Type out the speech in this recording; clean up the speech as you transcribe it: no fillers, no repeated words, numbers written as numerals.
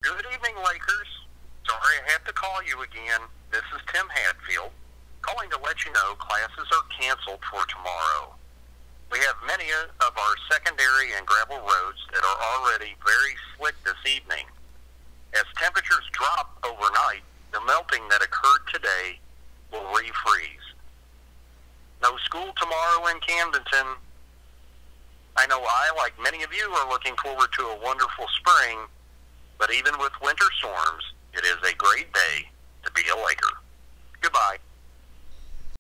Good evening, Lakers. Sorry I have to call you again. This is Tim Hadfield, calling to let you know classes are canceled for tomorrow. We have many of our secondary and gravel roads that are already very slick this evening. As temperatures drop overnight, the melting that occurred today will refreeze. No school tomorrow in Camdenton. I know I, like many of you, are looking forward to a wonderful spring, but even with winter storms, it is a great day to be a Laker. Goodbye.